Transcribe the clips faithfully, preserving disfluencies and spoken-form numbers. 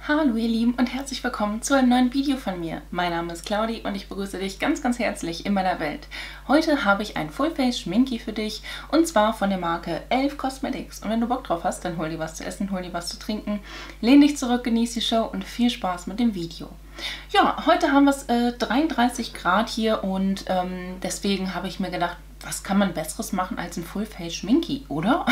Hallo ihr Lieben und herzlich willkommen zu einem neuen Video von mir. Mein Name ist Claudi und ich begrüße dich ganz ganz herzlich in meiner Welt. Heute habe ich ein Full-Face Schminki für dich und zwar von der Marke Elf Cosmetics. Und wenn du Bock drauf hast, dann hol dir was zu essen, hol dir was zu trinken, lehn dich zurück, genieß die Show und viel Spaß mit dem Video. Ja, heute haben wir es äh, dreiunddreißig Grad hier und ähm, deswegen habe ich mir gedacht, was kann man Besseres machen als ein Full-Face Schminki, oder?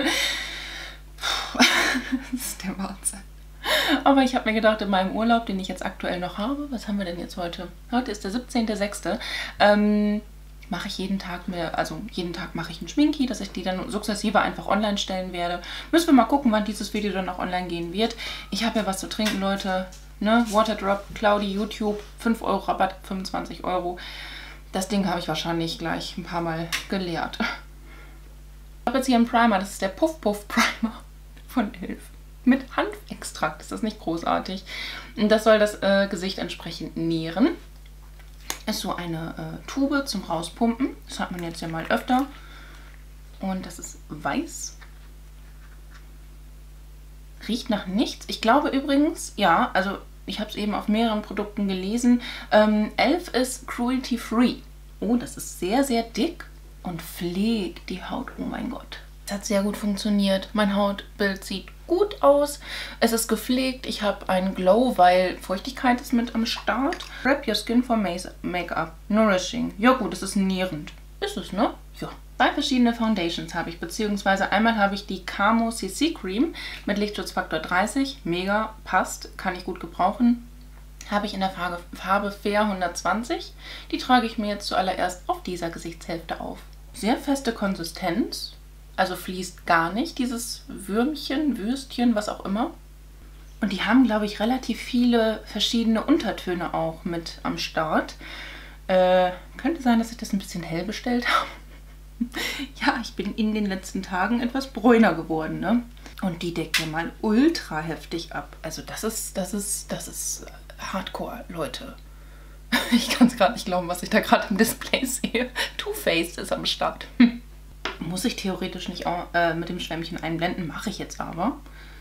Das ist der Wahnsinn. Aber ich habe mir gedacht, in meinem Urlaub, den ich jetzt aktuell noch habe, was haben wir denn jetzt heute? Heute ist der siebzehnte sechste Ähm, mache ich jeden Tag mir, also jeden Tag mache ich einen Schminki, dass ich die dann sukzessive einfach online stellen werde. Müssen wir mal gucken, wann dieses Video dann auch online gehen wird. Ich habe ja was zu trinken, Leute. Ne? Waterdrop, Claudi, YouTube, fünf Euro Rabatt, fünfundzwanzig Euro. Das Ding habe ich wahrscheinlich gleich ein paar Mal geleert. Ich habe jetzt hier einen Primer, das ist der Puff Puff Primer von Elf. Mit Hanfextrakt, ist das nicht großartig? Und das soll das äh, Gesicht entsprechend nähren. Ist so eine äh, Tube zum Rauspumpen. Das hat man jetzt ja mal öfter. Und das ist weiß. Riecht nach nichts. Ich glaube übrigens, ja, also ich habe es eben auf mehreren Produkten gelesen. Ähm, Elf ist cruelty-free. Oh, das ist sehr, sehr dick und pflegt die Haut. Oh mein Gott. Das hat sehr gut funktioniert. Mein Hautbild sieht gut aus. Es ist gepflegt. Ich habe einen Glow, weil Feuchtigkeit ist mit am Start. Prep your skin for Make-up. Nourishing. Ja gut, es ist nährend. Ist es, ne? Ja. Zwei verschiedene Foundations habe ich, beziehungsweise einmal habe ich die Camo C C Cream mit Lichtschutzfaktor dreißig. Mega, passt, kann ich gut gebrauchen. Habe ich in der Farbe, Farbe Fair hundertzwanzig. Die trage ich mir jetzt zuallererst auf dieser Gesichtshälfte auf. Sehr feste Konsistenz. Also fließt gar nicht, dieses Würmchen, Würstchen, was auch immer. Und die haben, glaube ich, relativ viele verschiedene Untertöne auch mit am Start. Äh, könnte sein, dass ich das ein bisschen hell bestellt habe. Ja, ich bin in den letzten Tagen etwas bräuner geworden, ne? Und die deckt mir mal ultra heftig ab. Also das ist, das ist, das ist Hardcore, Leute. Ich kann es gerade nicht glauben, was ich da gerade im Display sehe. Too Faced ist am Start. Muss ich theoretisch nicht auch, äh, mit dem Schwämmchen einblenden, mache ich jetzt aber.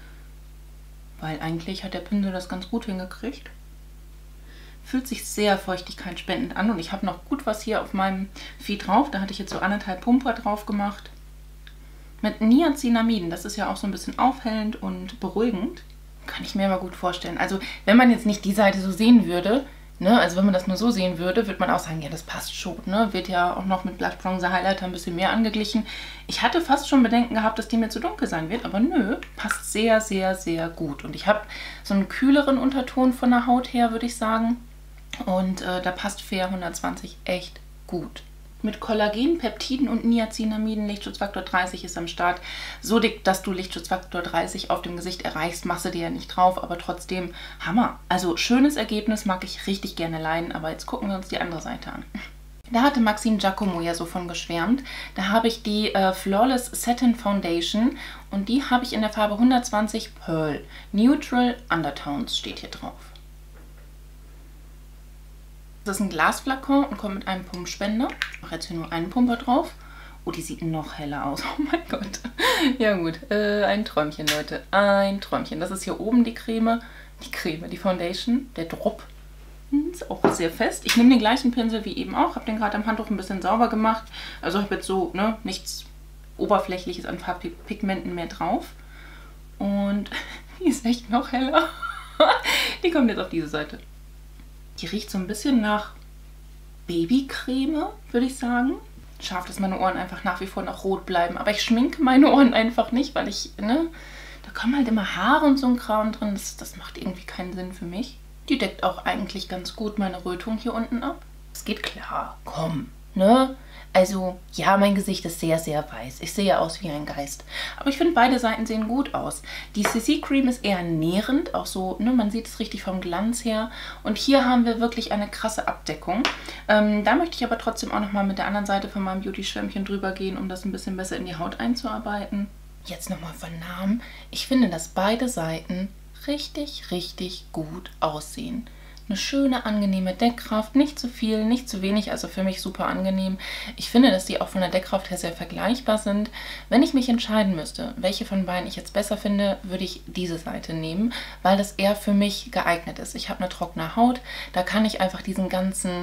Weil eigentlich hat der Pinsel das ganz gut hingekriegt. Fühlt sich sehr feuchtigkeitsspendend an und ich habe noch gut was hier auf meinem Feed drauf. Da hatte ich jetzt so anderthalb Pumper drauf gemacht. Mit Niacinamiden, das ist ja auch so ein bisschen aufhellend und beruhigend. Kann ich mir aber gut vorstellen. Also wenn man jetzt nicht die Seite so sehen würde, ne, also wenn man das nur so sehen würde, würde man auch sagen, ja, das passt schon. Ne? Wird ja auch noch mit Blush Bronzer Highlighter ein bisschen mehr angeglichen. Ich hatte fast schon Bedenken gehabt, dass die mir zu dunkel sein wird, aber nö, passt sehr, sehr, sehr gut. Und ich habe so einen kühleren Unterton von der Haut her, würde ich sagen. Und äh, da passt Fair hundertzwanzig echt gut. Mit Kollagen, Peptiden und Niacinamiden, Lichtschutzfaktor dreißig ist am Start. So dick, dass du Lichtschutzfaktor dreißig auf dem Gesicht erreichst, machst du dir ja nicht drauf, aber trotzdem Hammer. Also schönes Ergebnis, mag ich richtig gerne leiden, aber jetzt gucken wir uns die andere Seite an. Da hatte Maxim Giacomo ja so von geschwärmt. Da habe ich die äh, Flawless Satin Foundation und die habe ich in der Farbe hundertzwanzig Pearl. Neutral Undertones steht hier drauf. Das ist ein Glasflakon und kommt mit einem Pumpspender. Ich mache jetzt hier nur einen Pumper drauf. Oh, die sieht noch heller aus. Oh mein Gott. Ja gut, äh, ein Träumchen, Leute. Ein Träumchen. Das ist hier oben die Creme. Die Creme, die Foundation, der Drop. Ist auch sehr fest. Ich nehme den gleichen Pinsel wie eben auch. Habe den gerade am Handtuch ein bisschen sauber gemacht. Also habe jetzt so, ne, nichts Oberflächliches an Farbpigmenten mehr drauf. Und die ist echt noch heller. Die kommt jetzt auf diese Seite. Die riecht so ein bisschen nach Babycreme, würde ich sagen. Scharf, dass meine Ohren einfach nach wie vor noch rot bleiben. Aber ich schminke meine Ohren einfach nicht, weil ich, ne, da kommen halt immer Haare und so ein Kram drin. Das, das macht irgendwie keinen Sinn für mich. Die deckt auch eigentlich ganz gut meine Rötung hier unten ab. Es geht klar, komm, ne? Also, ja, mein Gesicht ist sehr, sehr weiß. Ich sehe aus wie ein Geist. Aber ich finde, beide Seiten sehen gut aus. Die C C Cream ist eher nährend, auch so, ne, man sieht es richtig vom Glanz her. Und hier haben wir wirklich eine krasse Abdeckung. Ähm, da möchte ich aber trotzdem auch nochmal mit der anderen Seite von meinem Beauty-Schwämmchen drüber gehen, um das ein bisschen besser in die Haut einzuarbeiten. Jetzt nochmal von Namen. Ich finde, dass beide Seiten richtig, richtig gut aussehen. Eine schöne, angenehme Deckkraft, nicht zu viel, nicht zu wenig, also für mich super angenehm. Ich finde, dass die auch von der Deckkraft her sehr vergleichbar sind. Wenn ich mich entscheiden müsste, welche von beiden ich jetzt besser finde, würde ich diese Seite nehmen, weil das eher für mich geeignet ist. Ich habe eine trockene Haut, da kann ich einfach diesen ganzen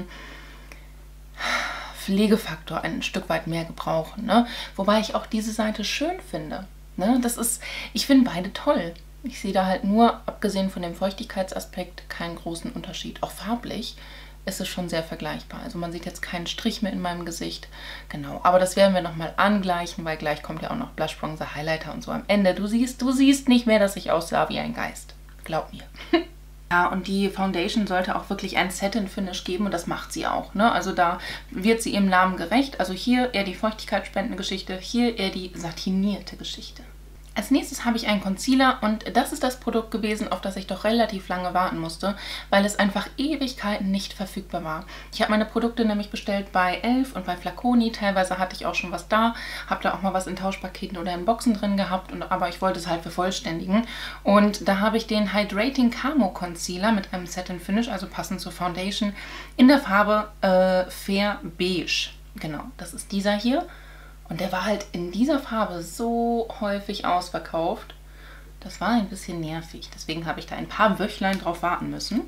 Pflegefaktor ein Stück weit mehr gebrauchen, ne? Wobei ich auch diese Seite schön finde. Ne? Das ist, ich finde beide toll. Ich sehe da halt nur, abgesehen von dem Feuchtigkeitsaspekt, keinen großen Unterschied. Auch farblich ist es schon sehr vergleichbar. Also man sieht jetzt keinen Strich mehr in meinem Gesicht. Genau, aber das werden wir nochmal angleichen, weil gleich kommt ja auch noch Blush, Bronzer, Highlighter und so am Ende. Du siehst, du siehst nicht mehr, dass ich aussah wie ein Geist. Glaub mir. Ja, und die Foundation sollte auch wirklich ein Satin-Finish geben und das macht sie auch, ne? Also da wird sie ihrem Namen gerecht. Also hier eher die feuchtigkeitsspendende Geschichte, hier eher die satinierte Geschichte. Als nächstes habe ich einen Concealer und das ist das Produkt gewesen, auf das ich doch relativ lange warten musste, weil es einfach Ewigkeiten nicht verfügbar war. Ich habe meine Produkte nämlich bestellt bei Elf und bei Flaconi, teilweise hatte ich auch schon was da, habe da auch mal was in Tauschpaketen oder in Boxen drin gehabt, und, aber ich wollte es halt vervollständigen. Und da habe ich den Hydrating Camo Concealer mit einem Satin Finish, also passend zur Foundation, in der Farbe äh, Fair Beige. Genau, das ist dieser hier. Und der war halt in dieser Farbe so häufig ausverkauft. Das war ein bisschen nervig. Deswegen habe ich da ein paar Wöchlein drauf warten müssen.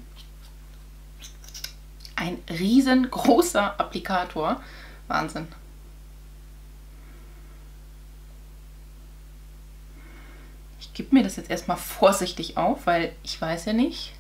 Ein riesengroßer Applikator. Wahnsinn. Ich gebe mir das jetzt erstmal vorsichtig auf, weil ich weiß ja nicht,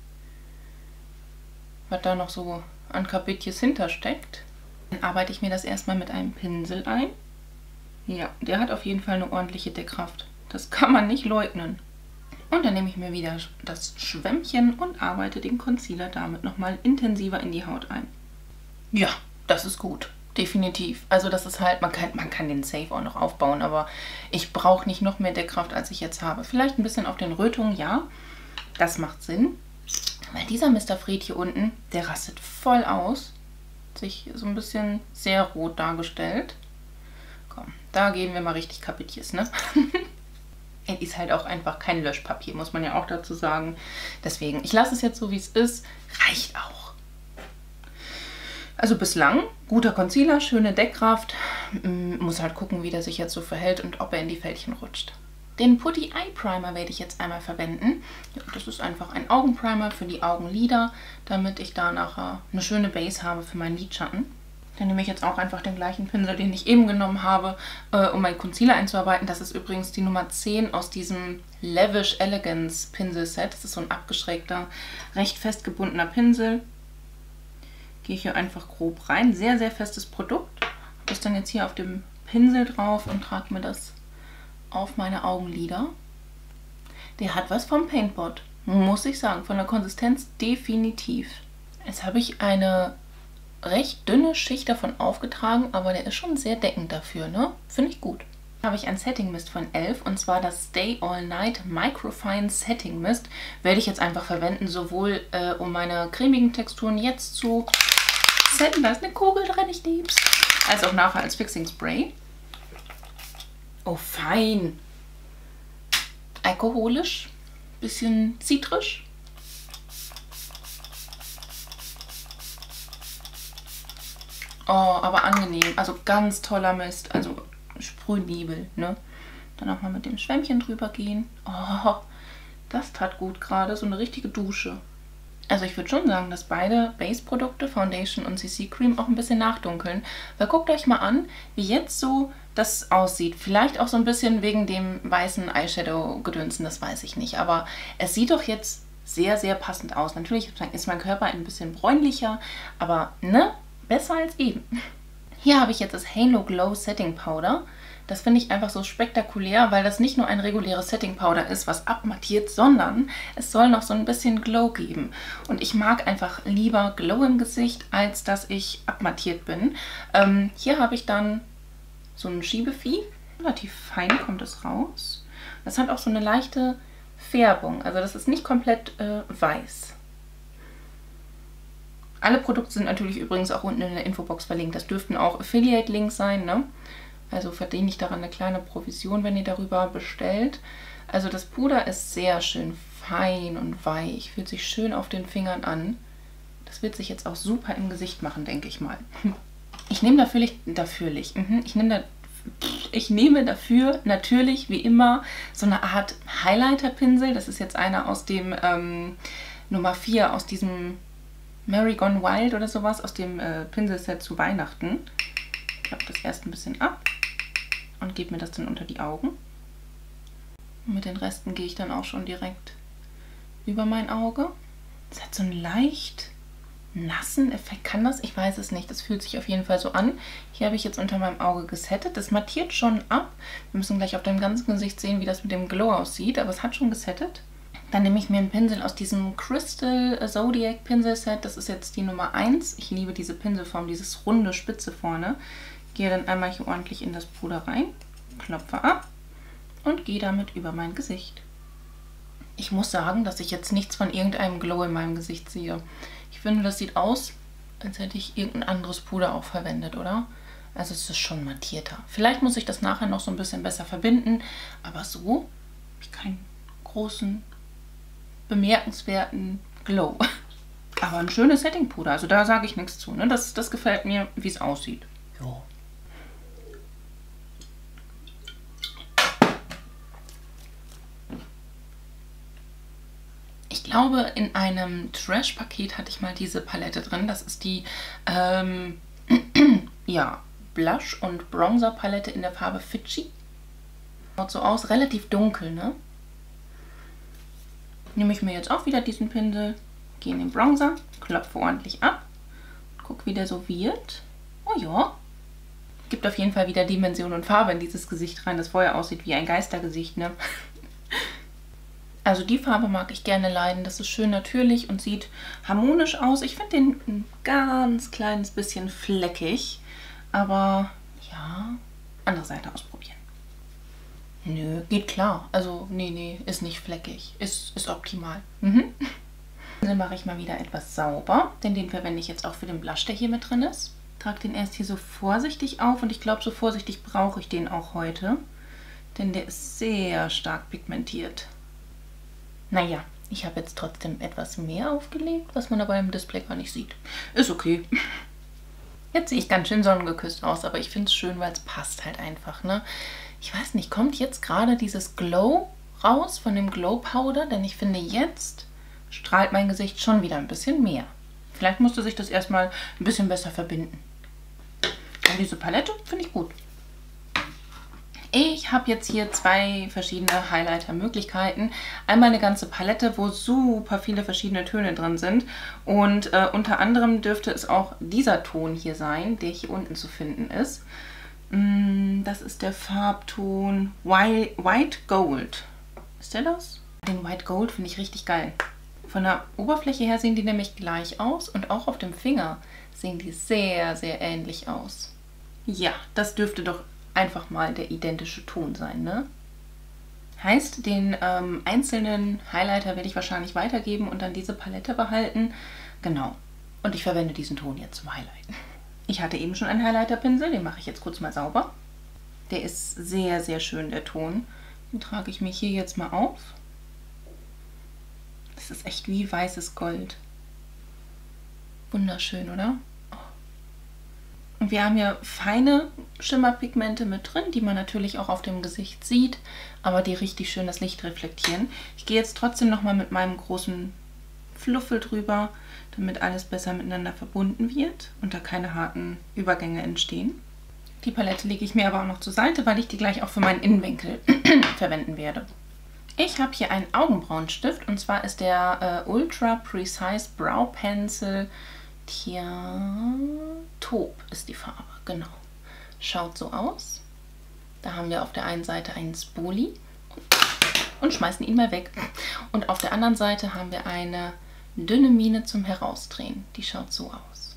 was da noch so an Kapitjes hintersteckt. Dann arbeite ich mir das erstmal mit einem Pinsel ein. Ja, der hat auf jeden Fall eine ordentliche Deckkraft. Das kann man nicht leugnen. Und dann nehme ich mir wieder das Schwämmchen und arbeite den Concealer damit nochmal intensiver in die Haut ein. Ja, das ist gut. Definitiv. Also das ist halt, man kann, man kann den Safe auch noch aufbauen, aber ich brauche nicht noch mehr Deckkraft, als ich jetzt habe. Vielleicht ein bisschen auf den Rötungen, ja. Das macht Sinn. Weil dieser Mister Fred hier unten, der rastet voll aus. Sich so ein bisschen sehr rot dargestellt. Komm, da gehen wir mal richtig Kapitjes, ne? Es ist halt auch einfach kein Löschpapier, muss man ja auch dazu sagen. Deswegen, ich lasse es jetzt so, wie es ist. Reicht auch. Also bislang, guter Concealer, schöne Deckkraft. Muss halt gucken, wie der sich jetzt so verhält und ob er in die Fältchen rutscht. Den Putty Eye Primer werde ich jetzt einmal verwenden. Ja, das ist einfach ein Augenprimer für die Augenlider, damit ich da nachher eine schöne Base habe für meinen Lidschatten. Dann nehme ich jetzt auch einfach den gleichen Pinsel, den ich eben genommen habe, äh, um meinen Concealer einzuarbeiten. Das ist übrigens die Nummer zehn aus diesem Lavish Elegance Pinselset. Das ist so ein abgeschrägter, recht festgebundener Pinsel. Gehe ich hier einfach grob rein. Sehr, sehr festes Produkt. Habe das dann jetzt hier auf dem Pinsel drauf und trage mir das auf meine Augenlider. Der hat was vom Paintpot, muss ich sagen. Von der Konsistenz definitiv. Jetzt habe ich eine recht dünne Schicht davon aufgetragen, aber der ist schon sehr deckend dafür, ne? Finde ich gut. Habe ich ein Setting Mist von Elf und zwar das Stay All Night Microfine Setting Mist. Werde ich jetzt einfach verwenden, sowohl äh, um meine cremigen Texturen jetzt zu setten, da ist eine Kugel drin, ich lieb's, als auch nachher als Fixing Spray. Oh, fein. Alkoholisch, bisschen zitrisch. Oh, aber angenehm. Also ganz toller Mist. Also Sprühnebel, ne? Dann auch mal mit dem Schwämmchen drüber gehen. Oh, das tat gut gerade. So eine richtige Dusche. Also ich würde schon sagen, dass beide Base-Produkte, Foundation und C C Cream, auch ein bisschen nachdunkeln. Weil guckt euch mal an, wie jetzt so das aussieht. Vielleicht auch so ein bisschen wegen dem weißen Eyeshadow-Gedönsen, das weiß ich nicht. Aber es sieht doch jetzt sehr, sehr passend aus. Natürlich ist mein Körper ein bisschen bräunlicher, aber ne? Besser als eben. Hier habe ich jetzt das Halo Glow Setting Powder. Das finde ich einfach so spektakulär, weil das nicht nur ein reguläres Setting Powder ist, was abmattiert, sondern es soll noch so ein bisschen Glow geben. Und ich mag einfach lieber Glow im Gesicht, als dass ich abmattiert bin. Ähm, hier habe ich dann so ein Schiebevieh. Relativ fein kommt es raus. Das hat auch so eine leichte Färbung. Also das ist nicht komplett äh, weiß. Alle Produkte sind natürlich übrigens auch unten in der Infobox verlinkt. Das dürften auch Affiliate-Links sein, ne? Also verdiene ich daran eine kleine Provision, wenn ihr darüber bestellt. Also das Puder ist sehr schön fein und weich. Fühlt sich schön auf den Fingern an. Das wird sich jetzt auch super im Gesicht machen, denke ich mal. Ich nehme dafür, dafür ich nehme da, ich nehme dafür natürlich wie immer so eine Art Highlighter-Pinsel. Das ist jetzt einer aus dem ähm, Nummer vier, aus diesem Mary Gone Wild oder sowas, aus dem äh, Pinselset zu Weihnachten. Ich klappe das erst ein bisschen ab und gebe mir das dann unter die Augen. Und mit den Resten gehe ich dann auch schon direkt über mein Auge. Es hat so einen leicht nassen Effekt. Kann das? Ich weiß es nicht. Das fühlt sich auf jeden Fall so an. Hier habe ich jetzt unter meinem Auge gesettet. Das mattiert schon ab. Wir müssen gleich auf dem ganzen Gesicht sehen, wie das mit dem Glow aussieht. Aber es hat schon gesettet. Dann nehme ich mir einen Pinsel aus diesem Crystal Zodiac Pinselset. Das ist jetzt die Nummer eins. Ich liebe diese Pinselform, dieses runde Spitze vorne. Gehe dann einmal hier ordentlich in das Puder rein, klopfe ab und gehe damit über mein Gesicht. Ich muss sagen, dass ich jetzt nichts von irgendeinem Glow in meinem Gesicht sehe. Ich finde, das sieht aus, als hätte ich irgendein anderes Puder auch verwendet, oder? Also es ist schon mattierter. Vielleicht muss ich das nachher noch so ein bisschen besser verbinden, aber so habe ich keinen großen, bemerkenswerten Glow. Aber ein schönes Settingpuder, also da sage ich nichts zu. Ne? Das, das gefällt mir, wie es aussieht. Jo. Ich glaube, in einem Trash-Paket hatte ich mal diese Palette drin. Das ist die ähm, ja, Blush- und Bronzer-Palette in der Farbe Fidschi. Schaut so aus, relativ dunkel, ne? Nehme ich mir jetzt auch wieder diesen Pinsel, gehe in den Bronzer, klopfe ordentlich ab, gucke, wie der so wird. Oh ja, gibt auf jeden Fall wieder Dimension und Farbe in dieses Gesicht rein, das vorher aussieht wie ein Geistergesicht, ne? Also die Farbe mag ich gerne leiden. Das ist schön natürlich und sieht harmonisch aus. Ich finde den ein ganz kleines bisschen fleckig. Aber ja, andere Seite ausprobieren. Nö, geht klar. Also nee, nee, ist nicht fleckig. Ist, ist optimal. Mhm. Dann mache ich mal wieder etwas sauber. Denn den verwende ich jetzt auch für den Blush, der hier mit drin ist. Trage den erst hier so vorsichtig auf. Und ich glaube, so vorsichtig brauche ich den auch heute. Denn der ist sehr stark pigmentiert. Naja, ich habe jetzt trotzdem etwas mehr aufgelegt, was man aber im Display gar nicht sieht. Ist okay. Jetzt sehe ich ganz schön sonnengeküsst aus, aber ich finde es schön, weil es passt halt einfach, ne? Ich weiß nicht, kommt jetzt gerade dieses Glow raus von dem Glow Powder? Denn ich finde, jetzt strahlt mein Gesicht schon wieder ein bisschen mehr. Vielleicht musste sich das erstmal ein bisschen besser verbinden. Aber diese Palette finde ich gut. Ich habe jetzt hier zwei verschiedene Highlighter-Möglichkeiten. Einmal eine ganze Palette, wo super viele verschiedene Töne drin sind. Und äh, unter anderem dürfte es auch dieser Ton hier sein, der hier unten zu finden ist. Mm, das ist der Farbton White Gold. Ist der das? Den White Gold finde ich richtig geil. Von der Oberfläche her sehen die nämlich gleich aus. Und auch auf dem Finger sehen die sehr, sehr ähnlich aus. Ja, das dürfte doch einfach mal der identische Ton sein, ne? Heißt, den ähm, einzelnen Highlighter werde ich wahrscheinlich weitergeben und dann diese Palette behalten. Genau. Und ich verwende diesen Ton jetzt zum Highlighten. Ich hatte eben schon einen Highlighter-Pinsel, den mache ich jetzt kurz mal sauber. Der ist sehr, sehr schön, der Ton. Den trage ich mir hier jetzt mal auf. Das ist echt wie weißes Gold. Wunderschön, oder? Und wir haben hier feine Schimmerpigmente mit drin, die man natürlich auch auf dem Gesicht sieht, aber die richtig schön das Licht reflektieren. Ich gehe jetzt trotzdem nochmal mit meinem großen Fluffel drüber, damit alles besser miteinander verbunden wird und da keine harten Übergänge entstehen. Die Palette lege ich mir aber auch noch zur Seite, weil ich die gleich auch für meinen Innenwinkel verwenden werde. Ich habe hier einen Augenbrauenstift und zwar ist der äh, Ultra Precise Brow Pencil. Tja, Taub ist die Farbe, genau. Schaut so aus. Da haben wir auf der einen Seite einen Spoolie und schmeißen ihn mal weg. Und auf der anderen Seite haben wir eine dünne Mine zum Herausdrehen. Die schaut so aus.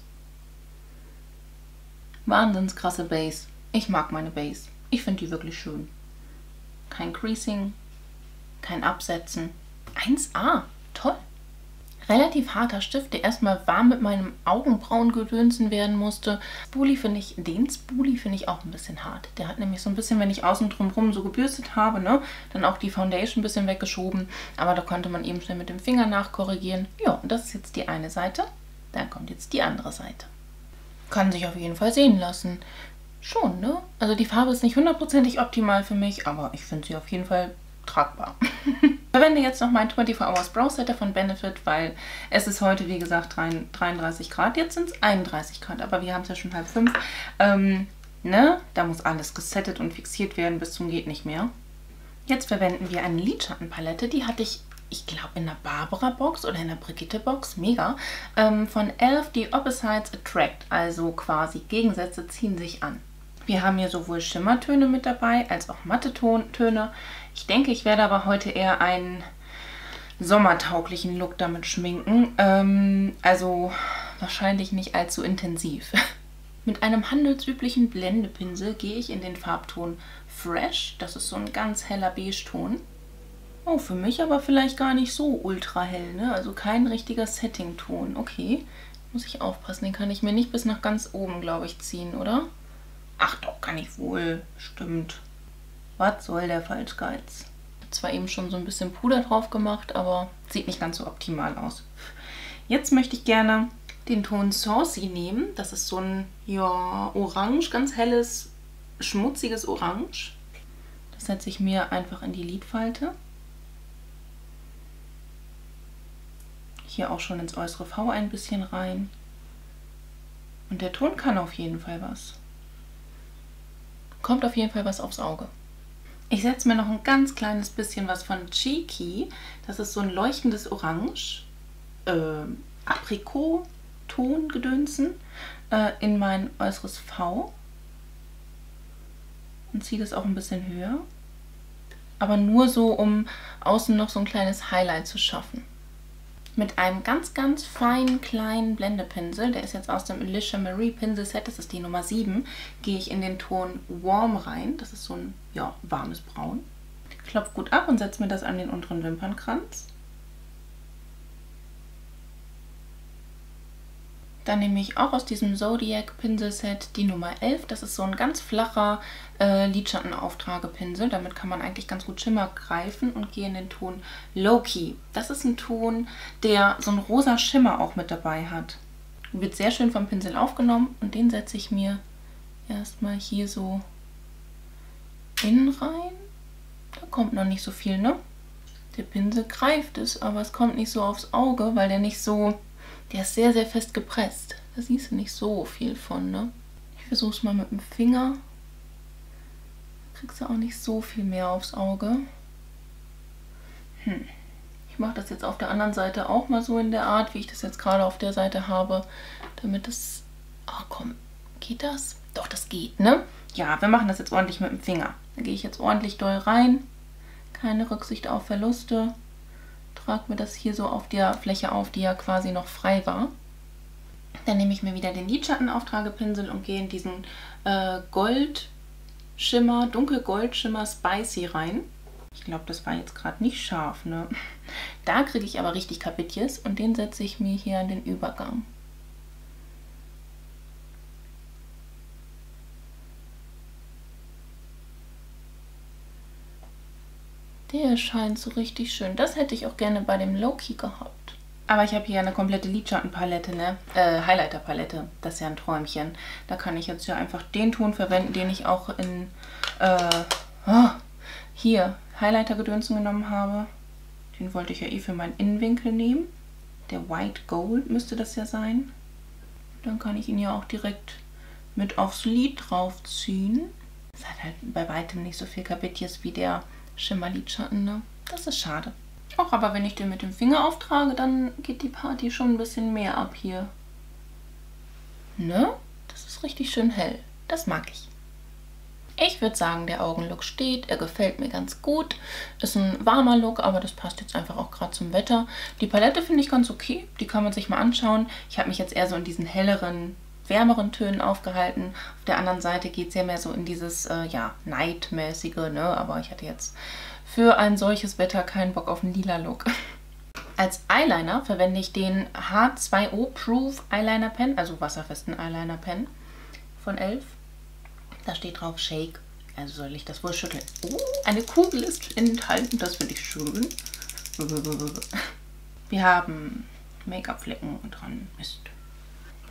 Wahnsinns krasse Base. Ich mag meine Base. Ich finde die wirklich schön. Kein Creasing, kein Absetzen. eins A, toll. Relativ harter Stift, der erstmal warm mit meinem Augenbrauen gedönsen werden musste. Spoolie finde ich, den Spoolie finde ich auch ein bisschen hart. Der hat nämlich so ein bisschen, wenn ich außen drumherum so gebürstet habe, ne, dann auch die Foundation ein bisschen weggeschoben. Aber da konnte man eben schnell mit dem Finger nachkorrigieren. Ja, und das ist jetzt die eine Seite. Dann kommt jetzt die andere Seite. Kann sich auf jeden Fall sehen lassen. Schon, ne? Also die Farbe ist nicht hundertprozentig optimal für mich, aber ich finde sie auf jeden Fall tragbar. Ich verwende jetzt noch mein vierundzwanzig Hours Brow Setter von Benefit, weil es ist heute, wie gesagt, dreiunddreißig Grad. Jetzt sind es einunddreißig Grad, aber wir haben es ja schon halb fünf. Ähm, ne? Da muss alles gesettet und fixiert werden bis zum geht nicht mehr. Jetzt verwenden wir eine Lidschattenpalette. Die hatte ich, ich glaube, in der Barbara-Box oder in der Brigitte-Box. Mega. Ähm, von Elf, die Opposites Attract. Also quasi Gegensätze ziehen sich an. Wir haben hier sowohl Schimmertöne mit dabei, als auch matte Töne. Ich denke, ich werde aber heute eher einen sommertauglichen Look damit schminken. Ähm, also wahrscheinlich nicht allzu intensiv. Mit einem handelsüblichen Blendepinsel gehe ich in den Farbton Fresh. Das ist so ein ganz heller Beige-Ton. Oh, für mich aber vielleicht gar nicht so ultra hell, ne? Also kein richtiger Setting-Ton. Okay, muss ich aufpassen. Den kann ich mir nicht bis nach ganz oben, glaube ich, ziehen, oder? Ach doch, kann ich wohl. Stimmt. Was soll der Falschgeiz? Zwar eben schon so ein bisschen Puder drauf gemacht, aber sieht nicht ganz so optimal aus. Jetzt möchte ich gerne den Ton Saucy nehmen. Das ist so ein, ja, orange, ganz helles, schmutziges Orange. Das setze ich mir einfach in die Lidfalte. Hier auch schon ins äußere V ein bisschen rein. Und der Ton kann auf jeden Fall was. Kommt auf jeden Fall was aufs Auge. Ich setze mir noch ein ganz kleines bisschen was von Cheeky. Das ist so ein leuchtendes Orange. Äh, Aprikot-Ton-Gedönsen äh, in mein äußeres V. Und ziehe das auch ein bisschen höher. Aber nur so, um außen noch so ein kleines Highlight zu schaffen. Mit einem ganz, ganz feinen, kleinen Blendepinsel, der ist jetzt aus dem Alicia Marie Pinselset, das ist die Nummer sieben, gehe ich in den Ton Warm rein. Das ist so ein, ja, warmes Braun. Klopfe gut ab und setze mir das an den unteren Wimpernkranz. Dann nehme ich auch aus diesem Zodiac Pinselset die Nummer elf. Das ist so ein ganz flacher äh, Lidschattenauftragepinsel. Damit kann man eigentlich ganz gut Schimmer greifen und gehe in den Ton Low Key. Das ist ein Ton, der so einen rosa Schimmer auch mit dabei hat. Wird sehr schön vom Pinsel aufgenommen und den setze ich mir erstmal hier so innen rein. Da kommt noch nicht so viel, ne? Der Pinsel greift es, aber es kommt nicht so aufs Auge, weil der nicht so... Der ist sehr, sehr fest gepresst. Da siehst du nicht so viel von, ne? Ich versuche es mal mit dem Finger. Da kriegst du auch nicht so viel mehr aufs Auge. Hm. Ich mache das jetzt auf der anderen Seite auch mal so in der Art, wie ich das jetzt gerade auf der Seite habe. Damit es... Ach komm, geht das? Doch, das geht, ne? Ja, wir machen das jetzt ordentlich mit dem Finger. Da gehe ich jetzt ordentlich doll rein. Keine Rücksicht auf Verluste. Trage mir das hier so auf der Fläche auf, die ja quasi noch frei war. Dann nehme ich mir wieder den Lidschattenauftragepinsel und gehe in diesen äh, Goldschimmer, Dunkelgoldschimmer Spicy rein. Ich glaube, das war jetzt gerade nicht scharf, ne? Da kriege ich aber richtig Kapitjes und den setze ich mir hier an den Übergang. Der scheint so richtig schön. Das hätte ich auch gerne bei dem Low-Key gehabt. Aber ich habe hier eine komplette Lidschattenpalette, ne? Äh, Highlighter-Palette. Das ist ja ein Träumchen. Da kann ich jetzt ja einfach den Ton verwenden, den ich auch in äh, oh, hier Highlighter-Gedönsen genommen habe. Den wollte ich ja eh für meinen Innenwinkel nehmen. Der White Gold müsste das ja sein. Dann kann ich ihn ja auch direkt mit aufs Lid draufziehen. Das hat halt bei weitem nicht so viel Kapitjes wie der Schimmerlidschatten, ne? Das ist schade. Auch aber wenn ich den mit dem Finger auftrage, dann geht die Party schon ein bisschen mehr ab hier. Ne? Das ist richtig schön hell. Das mag ich. Ich würde sagen, der Augenlook steht. Er gefällt mir ganz gut. Ist ein warmer Look, aber das passt jetzt einfach auch gerade zum Wetter. Die Palette finde ich ganz okay. Die kann man sich mal anschauen. Ich habe mich jetzt eher so in diesen helleren, wärmeren Tönen aufgehalten. Auf der anderen Seite geht es ja mehr so in dieses, äh, ja, Night-mäßige, ne? Aber ich hatte jetzt für ein solches Wetter keinen Bock auf einen lila Look. Als Eyeliner verwende ich den H zwei O Proof Eyeliner Pen, also wasserfesten Eyeliner Pen von Elf. Da steht drauf Shake, also soll ich das wohl schütteln. Oh, eine Kugel ist enthalten, das finde ich schön. Wir haben Make-up-Flecken dran, Mist.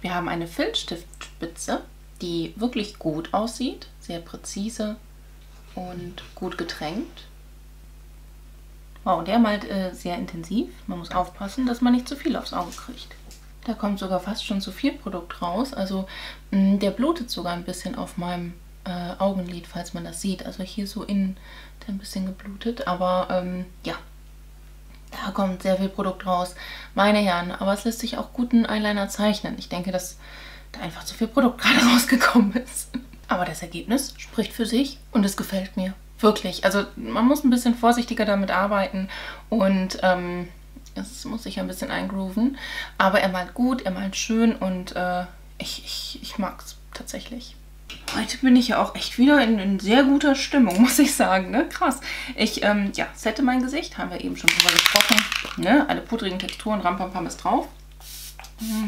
Wir haben eine Filzstiftspitze, die wirklich gut aussieht, sehr präzise und gut getränkt. Wow, der malt äh, sehr intensiv. Man muss aufpassen, dass man nicht zu viel aufs Auge kriegt. Da kommt sogar fast schon zu viel Produkt raus. Also mh, der blutet sogar ein bisschen auf meinem äh, Augenlid, falls man das sieht. Also hier so innen ein bisschen geblutet. Aber ähm, ja, da kommt sehr viel Produkt raus. Meine Herren, aber es lässt sich auch guten Eyeliner zeichnen. Ich denke, dass da einfach zu viel Produkt gerade rausgekommen ist. Aber das Ergebnis spricht für sich und es gefällt mir. Wirklich. Also man muss ein bisschen vorsichtiger damit arbeiten und ähm, es muss sich ein bisschen eingrooven. Aber er malt gut, er malt schön und äh, ich, ich, ich mag es tatsächlich. Heute bin ich ja auch echt wieder in, in sehr guter Stimmung, muss ich sagen. Ne? Krass. Ich ähm, ja, sette mein Gesicht, haben wir eben schon drüber gesprochen. Ne? Alle pudrigen Texturen, Rampampam ist drauf. Hm.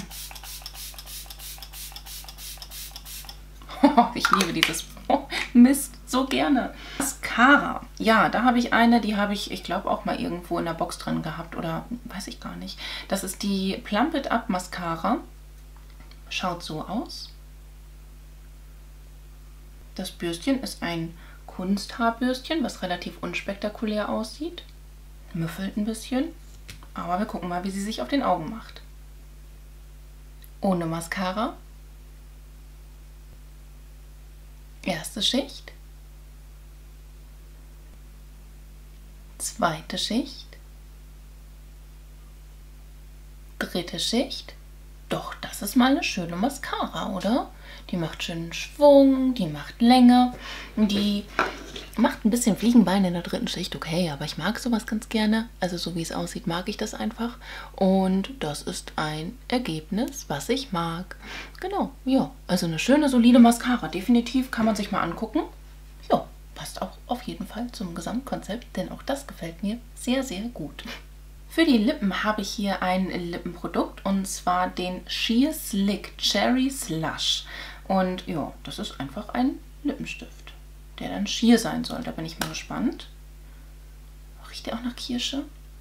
Oh, ich liebe dieses oh, Mist so gerne. Mascara. Ja, da habe ich eine, die habe ich, ich glaube, auch mal irgendwo in der Box drin gehabt oder weiß ich gar nicht. Das ist die Plump It Up Mascara. Schaut so aus. Das Bürstchen ist ein Kunsthaarbürstchen, was relativ unspektakulär aussieht. Müffelt ein bisschen. Aber wir gucken mal, wie sie sich auf den Augen macht. Ohne Mascara. Erste Schicht. Zweite Schicht. Dritte Schicht. Doch, das ist mal eine schöne Mascara, oder? Die macht schönen Schwung, die macht Länge, die macht ein bisschen Fliegenbein in der dritten Schicht, okay, aber ich mag sowas ganz gerne. Also so wie es aussieht, mag ich das einfach. Und das ist ein Ergebnis, was ich mag. Genau, ja, also eine schöne, solide Mascara. Definitiv kann man sich mal angucken. Ja, passt auch auf jeden Fall zum Gesamtkonzept, denn auch das gefällt mir sehr, sehr gut. Für die Lippen habe ich hier ein Lippenprodukt und zwar den Sheer Slick Cherry Slush. Und ja, das ist einfach ein Lippenstift, der dann sheer sein soll. Da bin ich mal gespannt. Riecht der auch nach Kirsche?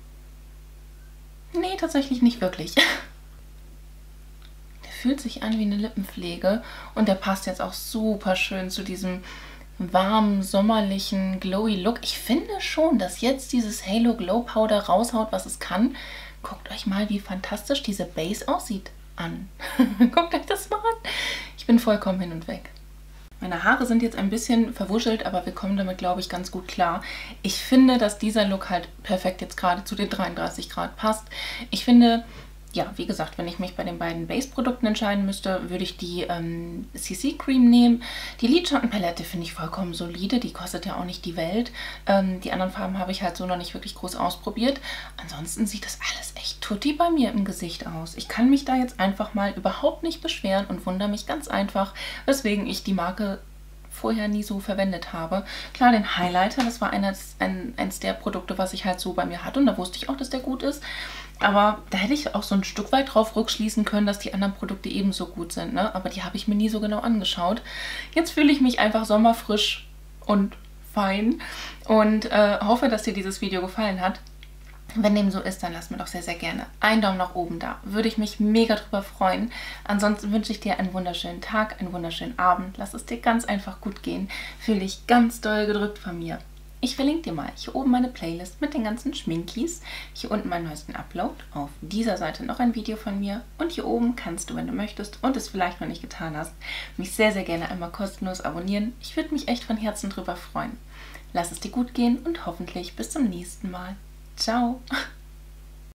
Nee, tatsächlich nicht wirklich. Der fühlt sich an wie eine Lippenpflege und der passt jetzt auch super schön zu diesem warmen, sommerlichen, glowy Look. Ich finde schon, dass jetzt dieses Halo Glow Powder raushaut, was es kann. Guckt euch mal, wie fantastisch diese Base aussieht an. Guckt euch das mal an. Ich bin vollkommen hin und weg. Meine Haare sind jetzt ein bisschen verwuschelt, aber wir kommen damit, glaube ich, ganz gut klar. Ich finde, dass dieser Look halt perfekt jetzt gerade zu den dreiunddreißig Grad passt. Ich finde, ja, wie gesagt, wenn ich mich bei den beiden Base-Produkten entscheiden müsste, würde ich die ähm, C C Cream nehmen. Die Lidschattenpalette finde ich vollkommen solide, die kostet ja auch nicht die Welt. Ähm, die anderen Farben habe ich halt so noch nicht wirklich groß ausprobiert. Ansonsten sieht das alles echt tutti bei mir im Gesicht aus. Ich kann mich da jetzt einfach mal überhaupt nicht beschweren und wundere mich ganz einfach, weswegen ich die Marke vorher nie so verwendet habe. Klar, den Highlighter, das war eines, ein, eins der Produkte, was ich halt so bei mir hatte und da wusste ich auch, dass der gut ist. Aber da hätte ich auch so ein Stück weit drauf rückschließen können, dass die anderen Produkte ebenso gut sind, ne? Aber die habe ich mir nie so genau angeschaut. Jetzt fühle ich mich einfach sommerfrisch und fein und äh, hoffe, dass dir dieses Video gefallen hat. Wenn dem so ist, dann lass mir doch sehr, sehr gerne einen Daumen nach oben da. Würde ich mich mega drüber freuen. Ansonsten wünsche ich dir einen wunderschönen Tag, einen wunderschönen Abend. Lass es dir ganz einfach gut gehen. Fühl dich ganz doll gedrückt von mir. Ich verlinke dir mal hier oben meine Playlist mit den ganzen Schminkies. Hier unten meinen neuesten Upload. Auf dieser Seite noch ein Video von mir. Und hier oben kannst du, wenn du möchtest und es vielleicht noch nicht getan hast, mich sehr, sehr gerne einmal kostenlos abonnieren. Ich würde mich echt von Herzen drüber freuen. Lass es dir gut gehen und hoffentlich bis zum nächsten Mal. Ciao!